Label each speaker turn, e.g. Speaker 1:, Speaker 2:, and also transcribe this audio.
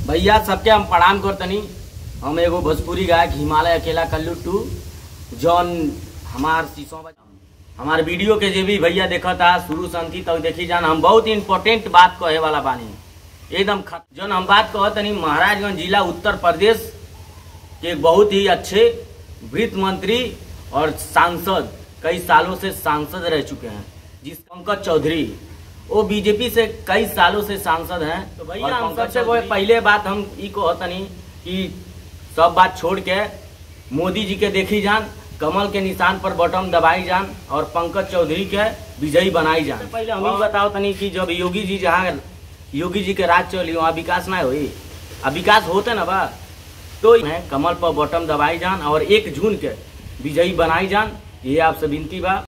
Speaker 1: भैया सबके हम प्रणाम करतनी। हम एगो भोजपुरी गायक हिमालय अकेला कल्लू टू जौन हमार वीडियो के जे भी भैया देखा था शुरू से अंत तक देखी जान। हम बहुत इंपॉर्टेंट बात कहे वाला बानी एकदम जौन हम बात कहतनी महाराजगंज जिला उत्तर प्रदेश के बहुत ही अच्छे वित्त मंत्री और सांसद कई सालों से सांसद रह चुके हैं, जिस पंकज चौधरी वो बीजेपी से कई सालों से सांसद हैं। तो भैया हम सबसे वो पहले बात हम ई कहतनी कि सब बात छोड़ के मोदी जी के देखी जान, कमल के निशान पर बटन दबाई जान और पंकज चौधरी के विजयी बनाई जान। पहले हम ही बताओ तनी कि जब योगी जी के राज चली वहाँ विकास ना हुई, अब विकास होते ना बा तो कमल पर बटन दबाई जान और 1 जून के विजयी बनाई जान। ये आपसे विनती बा।